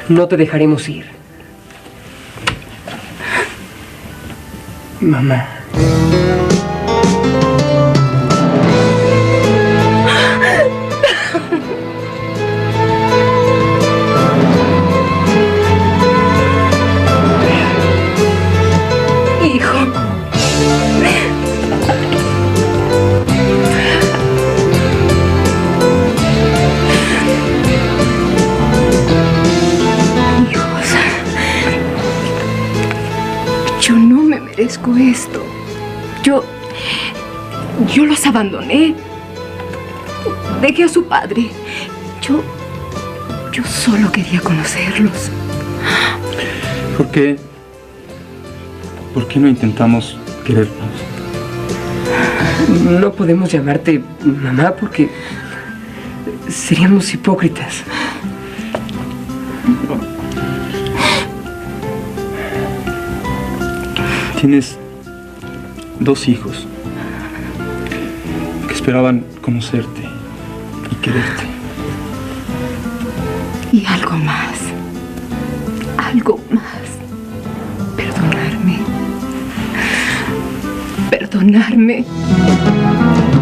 No te dejaremos ir. Mamá. Hijo. Hijos. Yo no me merezco esto. Yo los abandoné. Dejé a su padre. Yo solo quería conocerlos. ¿Por qué no intentamos querernos? No podemos llamarte mamá porque seríamos hipócritas. Tienes 2 hijos que esperaban conocerte y quererte. Y algo más. Algo más. Perdonarme. Perdonarme.